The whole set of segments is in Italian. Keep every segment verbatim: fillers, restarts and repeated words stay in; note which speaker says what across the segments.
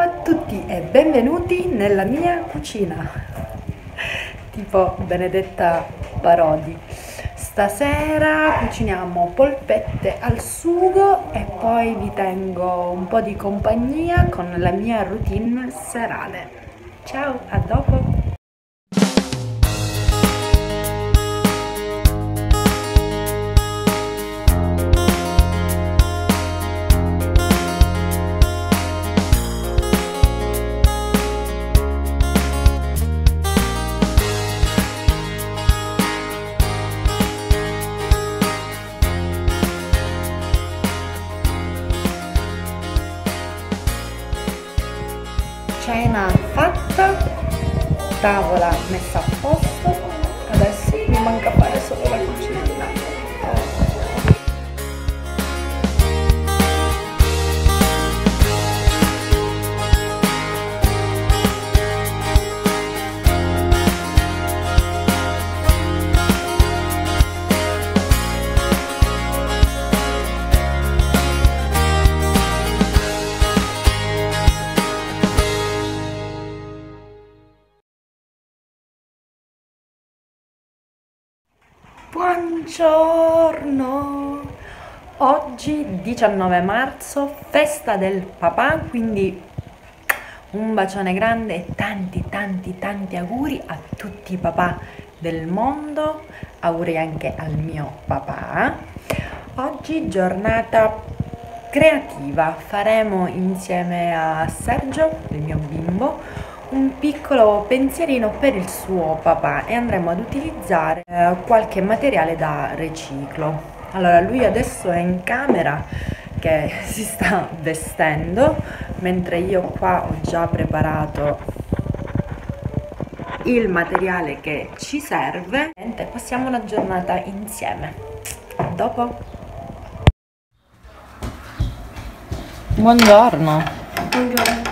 Speaker 1: a tutti e benvenuti nella mia cucina, tipo Benedetta Parodi. Stasera cuciniamo polpette al sugo e poi vi tengo un po' di compagnia con la mia routine serale. Ciao, a dopo! Cena fatta, tavola messa a posto, adesso mi manca fare solo la cucina. Buongiorno! Oggi diciannove marzo, festa del papà, quindi un bacione grande e tanti tanti tanti auguri a tutti i papà del mondo, auguri anche al mio papà. Oggi giornata creativa, faremo insieme a Sergio, il mio bimbo, un piccolo pensierino per il suo papà e andremo ad utilizzare eh, qualche materiale da riciclo. Allora, lui adesso è in camera che si sta vestendo, mentre io qua ho già preparato il materiale che ci serve. Passiamo la giornata insieme. A dopo. Buongiorno. Buongiorno.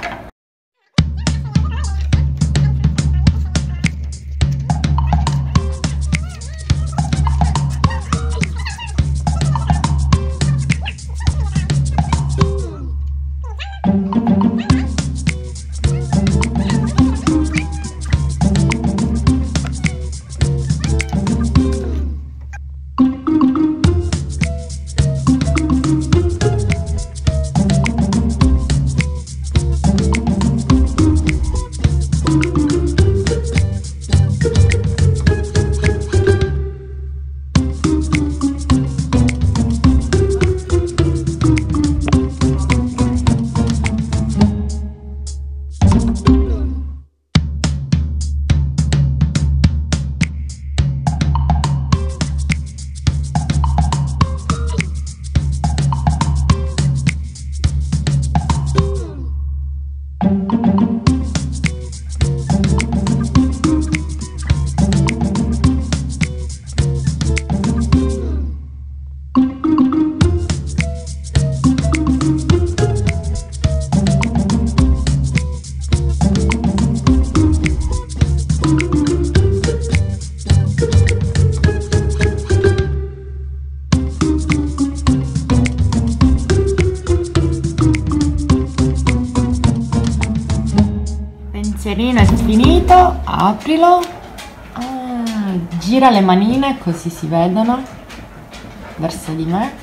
Speaker 1: Pensierino è finito, aprilo, ah, gira le manine così si vedono verso di me.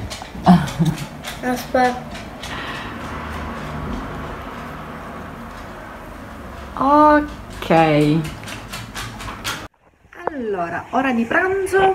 Speaker 2: Aspetta.
Speaker 1: Ok, allora, ora di pranzo,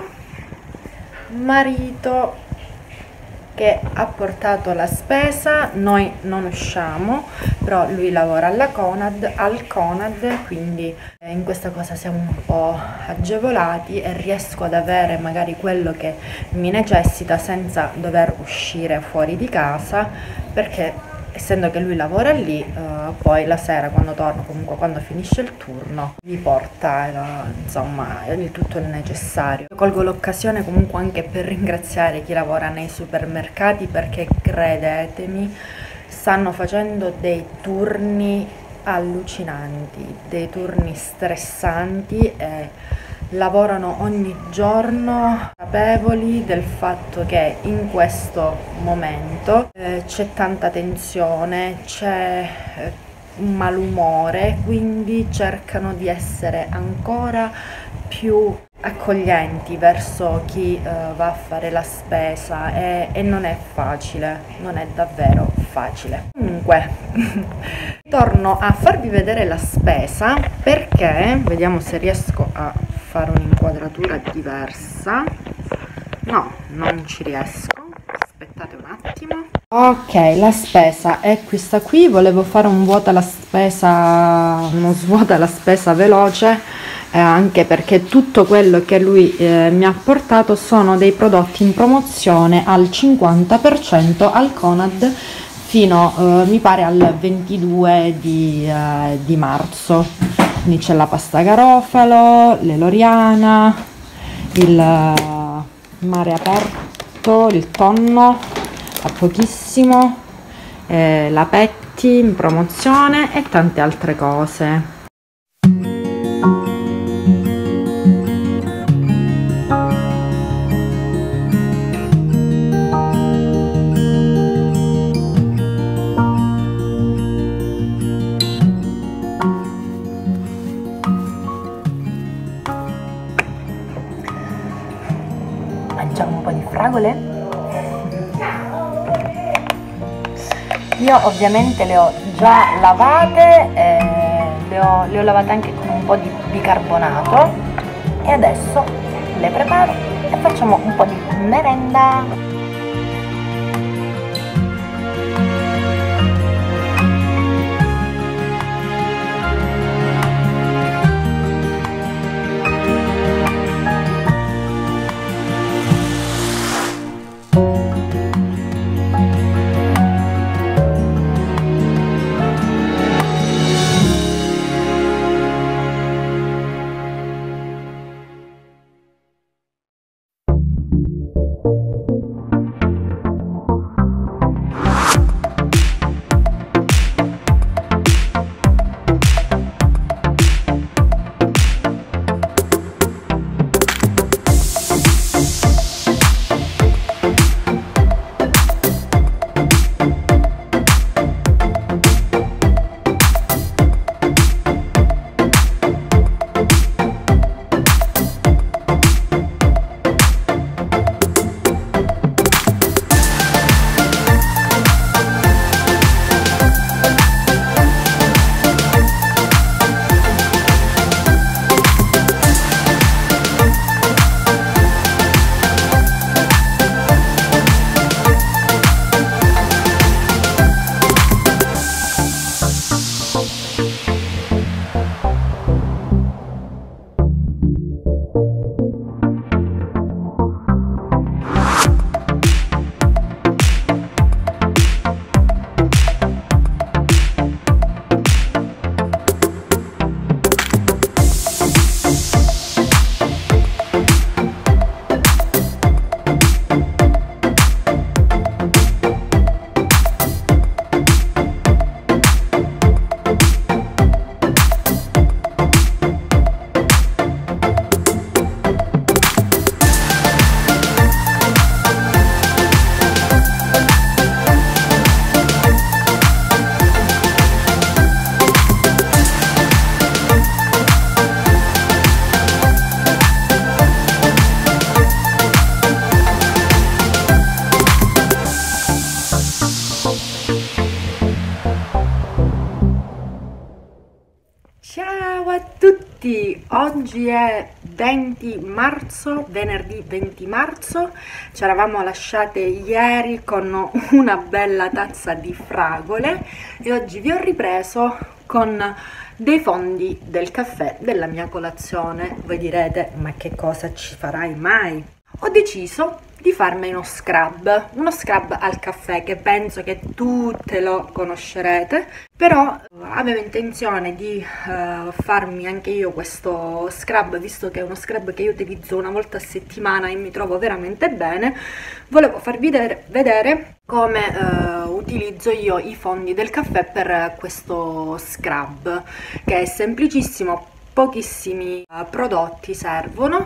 Speaker 1: marito che ha portato la spesa, noi non usciamo, però lui lavora alla Conad, al Conad, quindi in questa cosa siamo un po' agevolati e riesco ad avere magari quello che mi necessita senza dover uscire fuori di casa, perché essendo che lui lavora lì, uh, poi la sera quando torno, comunque quando finisce il turno, mi porta uh, insomma il tutto il necessario. Colgo l'occasione comunque anche per ringraziare chi lavora nei supermercati, perché credetemi stanno facendo dei turni allucinanti, dei turni stressanti e lavorano ogni giorno consapevoli del fatto che in questo momento eh, c'è tanta tensione, c'è eh, un malumore, quindi cercano di essere ancora più accoglienti verso chi uh, va a fare la spesa e, e non è facile, non è davvero facile. Comunque torno a farvi vedere la spesa, perché vediamo se riesco a fare un'inquadratura diversa. No, non ci riesco, aspettate un attimo. Ok, la spesa è questa qui. Volevo fare un vuota la spesa, uno svuota la spesa veloce, eh, anche perché tutto quello che lui eh, mi ha portato sono dei prodotti in promozione al cinquanta per cento al Conad fino eh, mi pare al ventidue di, eh, di marzo. Quindi c'è la pasta garofalo, l'eloriana, il uh, mare aperto, il tonno a pochissimo, eh, la Petti in promozione e tante altre cose. Mangiamo un po' di fragole. Io ovviamente le ho già lavate, eh, le, ho, le ho lavate anche con un po' di bicarbonato e adesso le preparo e facciamo un po' di merenda. Ciao a tutti, oggi è venti marzo, venerdì venti marzo, ci eravamo lasciate ieri con una bella tazza di fragole e oggi vi ho ripreso con dei fondi del caffè della mia colazione. Voi direte, ma che cosa ci farai mai? Ho deciso di farmi uno scrub, uno scrub al caffè che penso che tutte lo conoscerete, però avevo intenzione di uh, farmi anche io questo scrub, visto che è uno scrub che io utilizzo una volta a settimana e mi trovo veramente bene. Volevo farvi vedere, vedere come uh, utilizzo io i fondi del caffè per questo scrub, che è semplicissimo, pochissimi uh, prodotti servono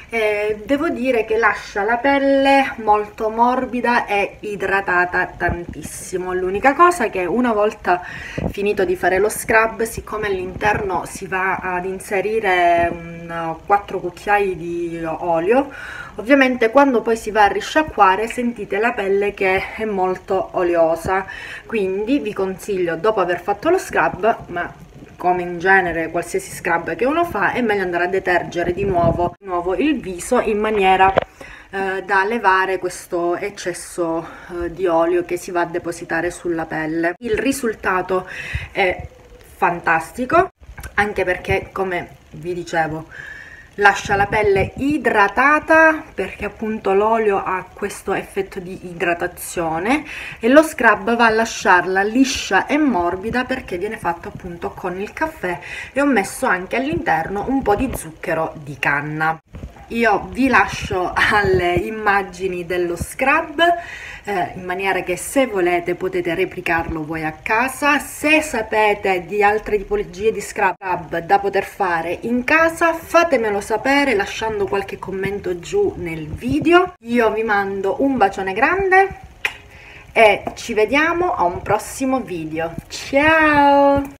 Speaker 1: E devo dire che lascia la pelle molto morbida e idratata tantissimo. L'unica cosa è che una volta finito di fare lo scrub, siccome all'interno si va ad inserire un, quattro cucchiai di olio, ovviamente quando poi si va a risciacquare sentite la pelle che è molto oleosa, quindi vi consiglio, dopo aver fatto lo scrub, ma come in genere qualsiasi scrub che uno fa, è meglio andare a detergere di nuovo, di nuovo il viso in maniera eh, da levare questo eccesso eh, di olio che si va a depositare sulla pelle. Il risultato è fantastico, anche perché, come vi dicevo, lascia la pelle idratata, perché appunto l'olio ha questo effetto di idratazione, e lo scrub va a lasciarla liscia e morbida perché viene fatto appunto con il caffè, e ho messo anche all'interno un po' di zucchero di canna. Io vi lascio alle immagini dello scrub, eh, in maniera che se volete potete replicarlo voi a casa. Se sapete di altre tipologie di scrub da poter fare in casa, fatemelo sapere lasciando qualche commento giù nel video. Io vi mando un bacione grande e ci vediamo a un prossimo video. Ciao!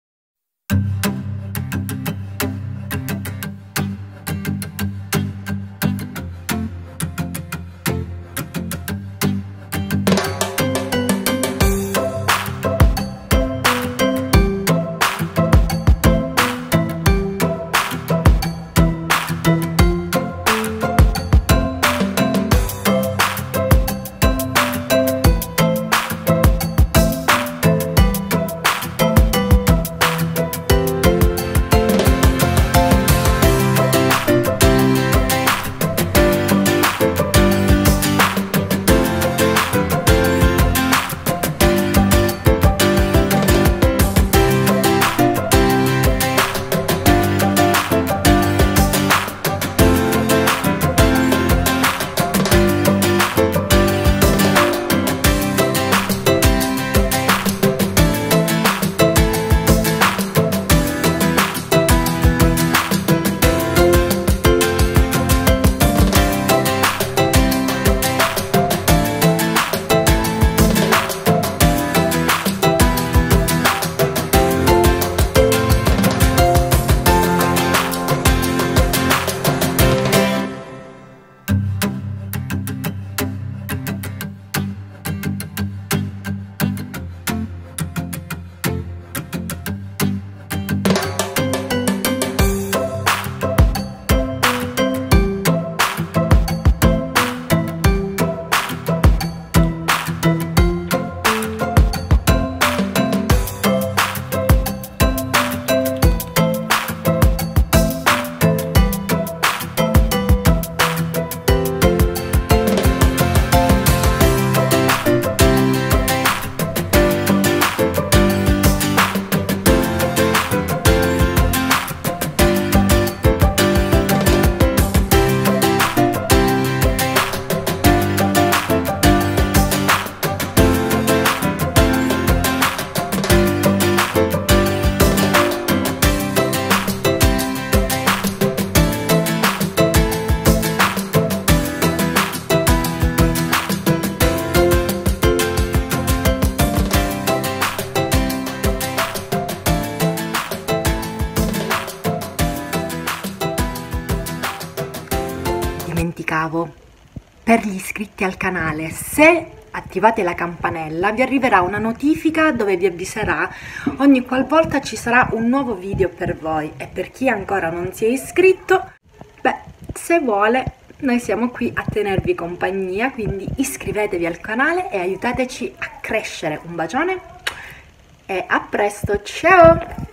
Speaker 1: Dimenticavo, per gli iscritti al canale, se attivate la campanella vi arriverà una notifica dove vi avviserà ogni qualvolta ci sarà un nuovo video per voi, e per chi ancora non si è iscritto, beh, se vuole noi siamo qui a tenervi compagnia, quindi iscrivetevi al canale e aiutateci a crescere. Un bacione e a presto, ciao!